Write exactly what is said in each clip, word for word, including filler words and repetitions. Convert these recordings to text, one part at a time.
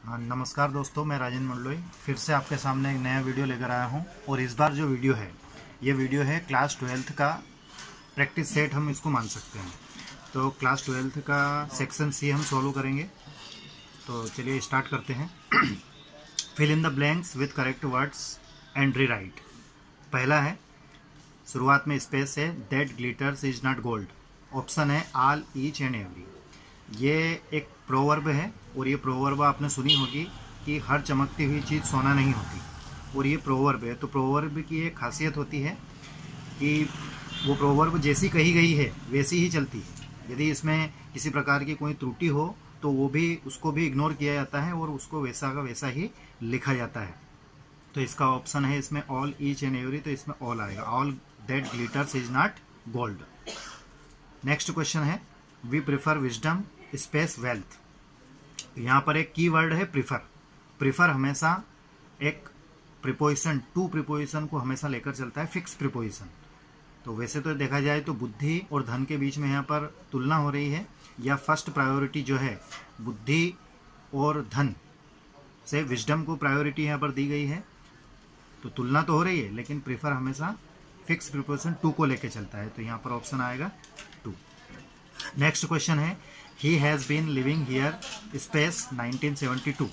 हाँ नमस्कार दोस्तों, मैं राजेंद्र मंडलोई फिर से आपके सामने एक नया वीडियो लेकर आया हूँ। और इस बार जो वीडियो है ये वीडियो है क्लास ट्वेल्थ का प्रैक्टिस सेट, हम इसको मान सकते हैं। तो क्लास ट्वेल्थ का सेक्शन सी हम सॉल्व करेंगे। तो चलिए स्टार्ट करते हैं। Fill in the blanks with correct words and rewrite. पहला है, शुरुआत में स्पेस है, that glitters is not gold. Option है आल, ईच एंड एवरी। ये एक प्रोवर्ब है और ये प्रोवर्ब आपने सुनी होगी कि हर चमकती हुई चीज़ सोना नहीं होती। और ये प्रोवर्ब है, तो प्रोवर्ब की एक खासियत होती है कि वो प्रोवर्ब जैसी कही गई है वैसी ही चलती है। यदि इसमें किसी प्रकार की कोई त्रुटि हो तो वो भी उसको भी इग्नोर किया जाता है और उसको वैसा का वैसा ही लिखा जाता है। तो इसका ऑप्शन है इसमें ऑल, ईच एंड एवरी, तो इसमें ऑल आएगा। All that glitters is not gold. Next question है, we prefer wisdom space wealth. यहाँ पर एक की वर्ड है प्रिफर। प्रिफर हमेशा एक प्रिपोजिशन, टू प्रिपोजिशन को हमेशा लेकर चलता है, फिक्स प्रिपोजिशन। तो वैसे तो देखा जाए तो बुद्धि और धन के बीच में यहाँ पर तुलना हो रही है, या फर्स्ट प्रायोरिटी जो है बुद्धि और धन से विजडम को प्रायोरिटी यहाँ पर दी गई है। तो तुलना तो हो रही है लेकिन प्रिफर हमेशा फिक्स प्रिपोजिशन टू को लेकर चलता है, तो यहाँ पर ऑप्शन आएगा टू। नेक्स्ट क्वेश्चन है, he has been living here space nineteen seventy two.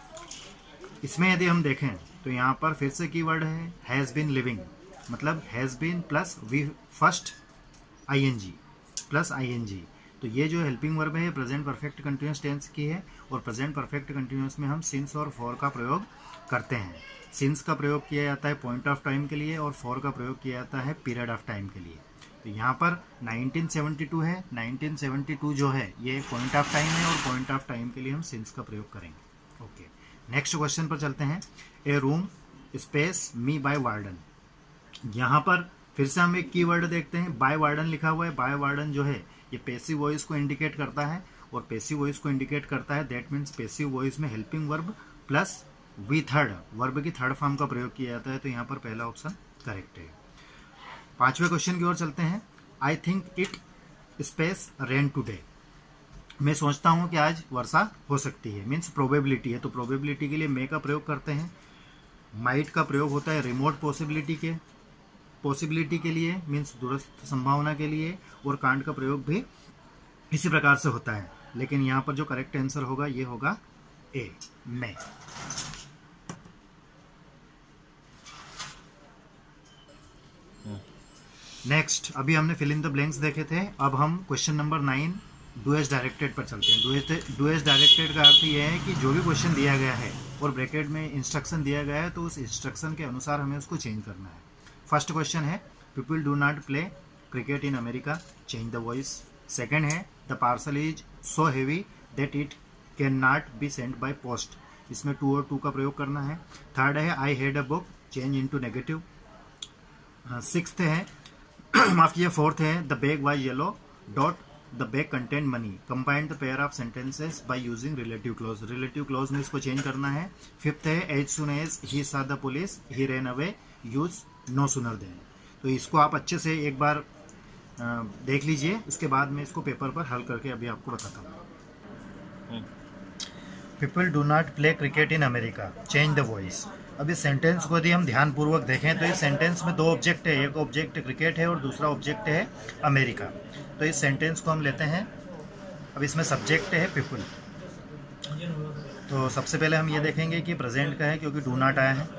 इसमें यदि हम देखें तो यहाँ पर फिर से कीवर्ड है हैज़ बीन लिविंग, मतलब has been plus V first ING plus ING. तो ये जो हेल्पिंग वर्ब है प्रेजेंट परफेक्ट कंटिन्यूअस टेंस की है, और प्रेजेंट परफेक्ट कंटिन्यूअस में हम सिंस और फॉर का प्रयोग करते हैं। सिंस का प्रयोग किया जाता है पॉइंट ऑफ टाइम के लिए और फॉर का प्रयोग किया जाता है पीरियड ऑफ टाइम के लिए। तो यहाँ पर नाइनटीन सेवेंटी टू है, नाइनटीन सेवेंटी टू जो है ये पॉइंट ऑफ टाइम है और पॉइंट ऑफ टाइम के लिए हम सिंस का प्रयोग करेंगे। ओके, नेक्स्ट क्वेश्चन पर चलते हैं। A room space me by warden. यहाँ पर फिर से हम एक कीवर्ड देखते हैं, बाय वार्डन लिखा हुआ है। बाय वार्डन जो है ये पैसिव वॉइस को इंडिकेट करता है, और पैसिव वॉइस को इंडिकेट करता है दैट मीन्स पैसिव वॉइस में helping verb plus V third verb की थर्ड फॉर्म का प्रयोग किया जाता है। तो यहाँ पर पहला ऑप्शन करेक्ट है। पांचवें क्वेश्चन की ओर चलते हैं। I think it space rain today. मैं सोचता हूँ कि आज वर्षा हो सकती है, मीन्स प्रोबेबिलिटी है। तो प्रोबेबिलिटी के लिए मे का प्रयोग करते हैं। माइट का प्रयोग होता है रिमोट पॉसिबिलिटी के पॉसिबिलिटी के लिए, मीन्स दूरस्थ संभावना के लिए, और कांट का प्रयोग भी इसी प्रकार से होता है। लेकिन यहाँ पर जो करेक्ट आंसर होगा ये होगा ए, मे। नेक्स्ट, अभी हमने फिल इन द ब्लैंक्स देखे थे, अब हम question number nine do as directed पर चलते हैं। डू एज डायरेक्टेड का अर्थ यह है कि जो भी क्वेश्चन दिया गया है और ब्रैकेट में इंस्ट्रक्शन दिया गया है तो उस इंस्ट्रक्शन के अनुसार हमें उसको चेंज करना है। फर्स्ट क्वेश्चन है, people do not play cricket in America, change the voice. Second है, the parcel is so heavy that it can not be sent by post. इसमें टू और टू का प्रयोग करना है। थर्ड है, I had a book, change into negative. Sixth है, माफ कीजिए फोर्थ है, the bag was yellow dot the bag content money, combined the pair of sentences bye using relative clause. Relative clause में इसको change करना है। Fifth है, as soon as he saw the police he ran away, use no sooner than. तो इसको आप अच्छे से एक बार देख लीजिए, उसके बाद मैं इसको पेपर पर हल करके अभी आपको बताता हूँ। People do not play cricket in America, change the voice. अब इस सेंटेंस को यदि हम ध्यानपूर्वक देखें तो इस सेंटेंस में दो ऑब्जेक्ट है, एक ऑब्जेक्ट क्रिकेट है और दूसरा ऑब्जेक्ट है अमेरिका। तो इस सेंटेंस को हम लेते हैं। अब इसमें सब्जेक्ट है पीपल। तो सबसे पहले हम ये देखेंगे कि प्रेजेंट का है क्योंकि डू नॉट आया है।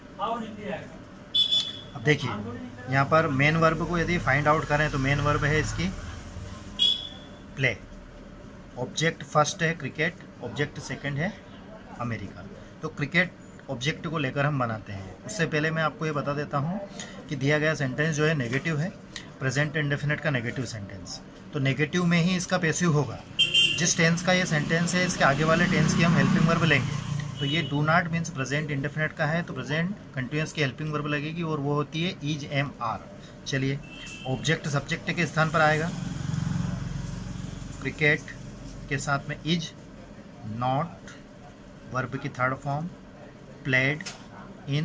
अब देखिए यहाँ पर मेन वर्ब को यदि फाइंड आउट करें तो मेन वर्ब है इसकी प्ले। ऑब्जेक्ट फर्स्ट है क्रिकेट, ऑब्जेक्ट सेकंड है अमेरिका। तो क्रिकेट ऑब्जेक्ट को लेकर हम बनाते हैं। उससे पहले मैं आपको ये बता देता हूँ कि दिया गया सेंटेंस जो है नेगेटिव है, प्रेजेंट इंडेफिनिट का नेगेटिव सेंटेंस। तो नेगेटिव में ही इसका पैसिव होगा। जिस टेंस का ये सेंटेंस है इसके आगे वाले टेंस की हम हेल्पिंग वर्ब लेंगे। तो ये do not means present indefinite का है, तो प्रेजेंट कंटिन्यूअस की हेल्पिंग वर्ब लगेगी और वो होती है इज एम आर। चलिए, ऑब्जेक्ट सब्जेक्ट के स्थान पर आएगा, क्रिकेट के साथ में इज, नॉट वर्ब की third form, played in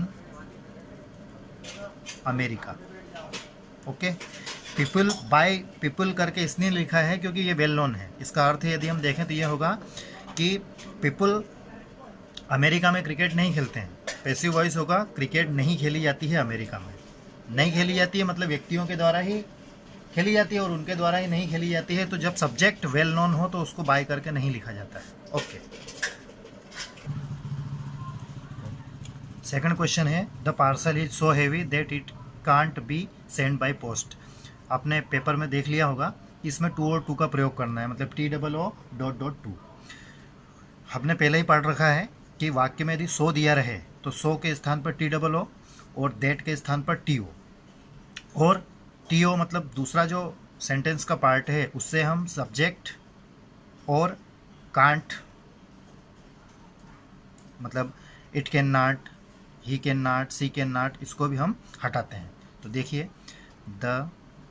America. Okay, people by people करके इसने लिखा है क्योंकि ये वेल नोन है। इसका अर्थ यदि हम देखें तो ये होगा कि पीपल अमेरिका में क्रिकेट नहीं खेलते हैं, पैसिव वॉइस होगा क्रिकेट नहीं खेली जाती है अमेरिका में। नहीं खेली जाती है मतलब व्यक्तियों के द्वारा ही खेली जाती है और उनके द्वारा ही नहीं खेली जाती है। तो जब सब्जेक्ट वेल नोन हो तो उसको बाय करके नहीं लिखा जाता है। ओके, सेकंड क्वेश्चन है the parcel is so heavy that it can't be send by post. आपने पेपर में देख लिया होगा, इसमें टू और टू का प्रयोग करना है, मतलब T double O dot dot two. हमने पहले ही पढ़ रखा है कि वाक्य में यदि सो दिया रहे तो सो के स्थान पर टी डबल ओ और दैट के स्थान पर टी ओ, और टी ओ मतलब दूसरा जो सेंटेंस का पार्ट है उससे हम सब्जेक्ट और कांट मतलब it can not, he can not, she can not, इसको भी हम हटाते हैं। तो देखिए द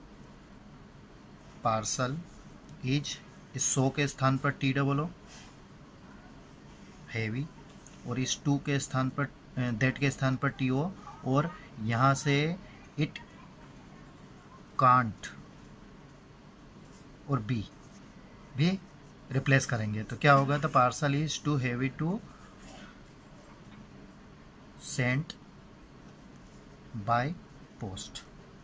पार्सल इज, इस सो के स्थान पर टी डबल ओ हैवी और इस टू के स्थान पर दैट के स्थान पर टी ओ, और यहाँ से इट कांट और बी भी रिप्लेस करेंगे। तो क्या होगा, the parcel is too heavy to sent by post.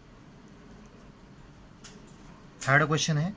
Third question है,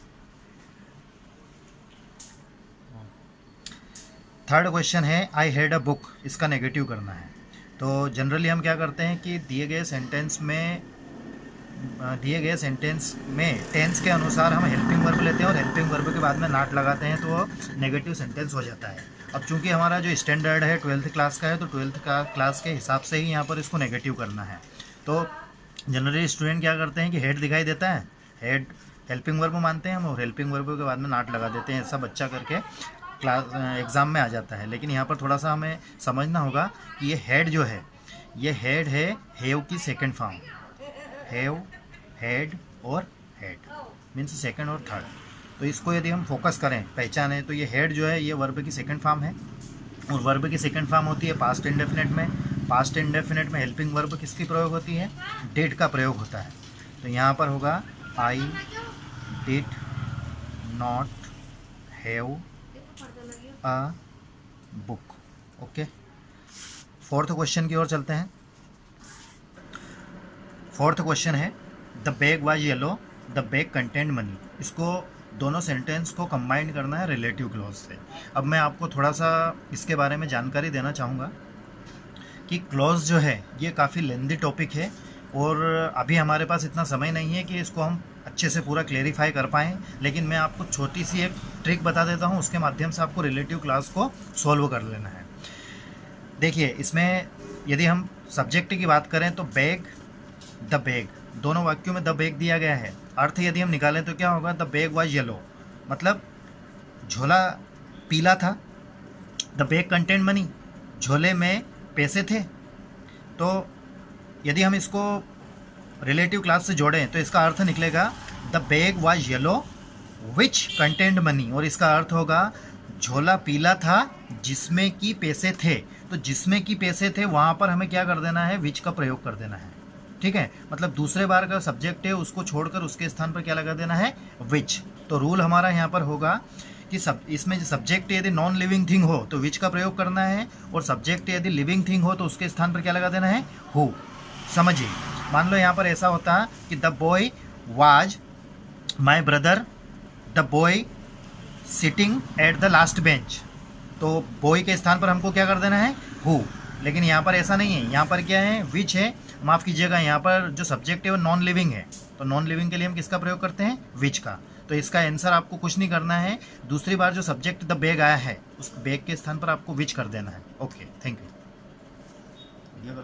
थर्ड क्वेश्चन है आई हैड अ बुक, इसका नेगेटिव करना है। तो जनरली हम क्या करते हैं कि दिए गए सेंटेंस में दिए गए सेंटेंस में टेंस के अनुसार हम हेल्पिंग वर्ब लेते हैं और हेल्पिंग वर्ब के बाद में नॉट लगाते हैं, तो वो नेगेटिव सेंटेंस हो जाता है। अब चूंकि हमारा जो स्टैंडर्ड है ट्वेल्थ क्लास का है, तो ट्वेल्थ का क्लास के हिसाब से ही यहाँ पर इसको नेगेटिव करना है। तो जनरली स्टूडेंट क्या करते हैं कि हेड दिखाई देता है, हेड हेल्पिंग वर्ब मानते हैं हम और हेल्पिंग वर्ब के बाद में नॉट लगा देते हैं। ऐसा बच्चा करके क्लास एग्ज़ाम में आ जाता है। लेकिन यहाँ पर थोड़ा सा हमें समझना होगा कि ये हेड जो है, ये हेड है हैव की सेकंड फॉर्म, हैव, हेड और हेड मीन्स सेकंड और थर्ड। तो इसको यदि हम फोकस करें, पहचानें, तो ये हेड जो है ये वर्ब की सेकंड फॉर्म है और वर्ब की सेकंड फॉर्म होती है पास्ट इंडेफिनिट में। पास्ट इंडेफिनिट में हेल्पिंग वर्ब किसकी प्रयोग होती है, डिड का प्रयोग होता है। तो यहाँ पर होगा I did not have a book. Okay, fourth question की ओर चलते हैं। फोर्थ क्वेश्चन है the bag was yellow the bag content money. इसको दोनों सेंटेंस को कंबाइन करना है रिलेटिव क्लॉज से। अब मैं आपको थोड़ा सा इसके बारे में जानकारी देना चाहूँगा कि क्लॉज जो है ये काफ़ी लेंदी टॉपिक है और अभी हमारे पास इतना समय नहीं है कि इसको हम अच्छे से पूरा क्लेरिफाई कर पाएँ। लेकिन मैं आपको छोटी सी एक ट्रिक बता देता हूँ, उसके माध्यम से आपको रिलेटिव क्लॉज को सॉल्व कर लेना है। देखिए, इसमें यदि हम सब्जेक्ट की बात करें तो बैग, द बैग, दोनों वाक्यों में द बैग दिया गया है। अर्थ यदि हम निकालें तो क्या होगा, द बैग वाज येलो, मतलब झोला पीला था। द बैग कंटेंट मनी, झोले में पैसे थे। तो यदि हम इसको रिलेटिव क्लास से जोड़ें तो इसका अर्थ निकलेगा the bag was yellow which content money, और इसका अर्थ होगा झोला पीला था जिसमें कि पैसे थे। तो जिसमें कि पैसे थे वहाँ पर हमें क्या कर देना है, विच का प्रयोग कर देना है। ठीक है, मतलब दूसरे बार का सब्जेक्ट है उसको छोड़कर उसके स्थान पर क्या लगा देना है, विच। तो रूल हमारा यहाँ पर होगा कि सब इसमें सब्जेक्ट यदि नॉन लिविंग थिंग हो तो विच का प्रयोग करना है, और सब्जेक्ट यदि लिविंग थिंग हो तो उसके स्थान पर क्या लगा देना है, हु। समझिए, मान लो यहाँ पर ऐसा होता है कि the boy was my brother, the boy sitting at the last bench. तो बॉय के स्थान पर हमको क्या कर देना है, हु। लेकिन यहाँ पर ऐसा नहीं है, यहाँ पर क्या है, विच है। माफ़ कीजिएगा, यहाँ पर जो सब्जेक्ट है वो नॉन लिविंग है। तो नॉन लिविंग के लिए हम किसका प्रयोग करते हैं, विच का। तो इसका आंसर आपको कुछ नहीं करना है, दूसरी बार जो सब्जेक्ट द बैग आया है उस बैग के स्थान पर आपको विच कर देना है। Okay, thank you.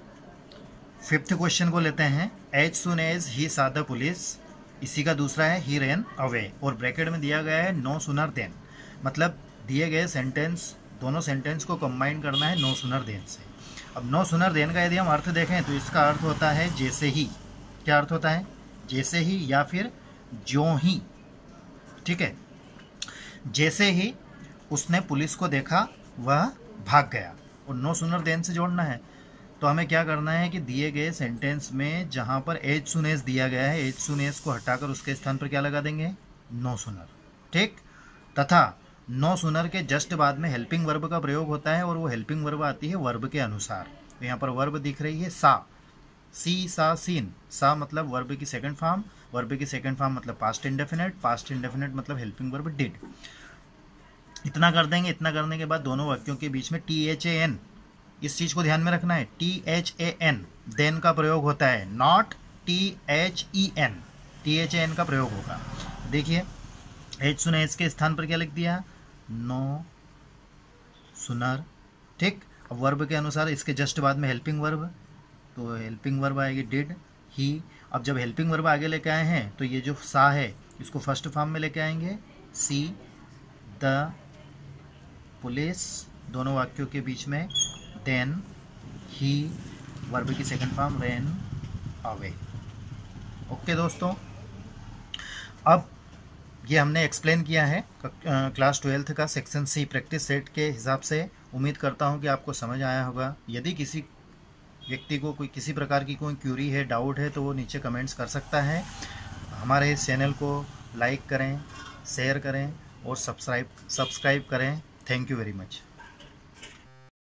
Fifth question को लेते हैं। As soon as he saw the police, इसी का दूसरा है ही रैन अवे, और ब्रैकेट में दिया गया है नो सुनर देन। मतलब दिए गए सेंटेंस, दोनों सेंटेंस को कंबाइन करना है नो सुनर देन से। अब नो सुनर देन का यदि हम अर्थ देखें तो इसका अर्थ होता है जैसे ही। क्या अर्थ होता है, जैसे ही या फिर ज्यों ही। ठीक है, जैसे ही उसने पुलिस को देखा वह भाग गया, और नो सुनर देन से जोड़ना है। तो हमें क्या करना है कि दिए गए सेंटेंस में जहाँ पर एज सुन एज दिया गया है, एज सुन एज को हटाकर उसके स्थान पर क्या लगा देंगे, नो सुनर। ठीक, तथा नो सूनर के जस्ट बाद में हेल्पिंग वर्ब का प्रयोग होता है और वो हेल्पिंग वर्ब आती है वर्ब के अनुसार। तो यहाँ पर वर्ब दिख रही है सा, सी सा सीन। सा मतलब वर्ब की सेकंड फॉर्म, वर्ब की सेकंड फॉर्म मतलब पास्ट इंडेफिनेट, पास्ट इंडेफिनेट मतलब हेल्पिंग वर्ब डिड। इतना कर देंगे। इतना करने के बाद दोनों वाक्यों के बीच में टी एच ए एन, इस चीज को ध्यान में रखना है, T H A N then का प्रयोग होता है, not T H E N. T H A N का प्रयोग होगा। देखिए एच सुना, एच के स्थान पर क्या लिख दिया, नो सुनर। ठीक, अब वर्ब के अनुसार इसके जस्ट बाद में हेल्पिंग वर्ब, तो हेल्पिंग वर्ब आएगी डिड, ही। अब जब हेल्पिंग वर्ब आगे लेके आए हैं तो ये जो सा है इसको फर्स्ट फॉर्म में लेके आएंगे, सी द पुलिस, दोनों वाक्यों के बीच में देन ही, वर्ब की second form ran away. Okay दोस्तों, अब ये हमने एक्सप्लेन किया है क्लास ट्वेल्थ का सेक्शन सी प्रैक्टिस सेट के हिसाब से। उम्मीद करता हूँ कि आपको समझ आया होगा। यदि किसी व्यक्ति को कोई किसी प्रकार की कोई क्यूरी है, डाउट है, तो वो नीचे कमेंट्स कर सकता है। हमारे इस चैनल को लाइक करें, शेयर करें और सब्सक्राइब सब्सक्राइब करें। Thank you very much.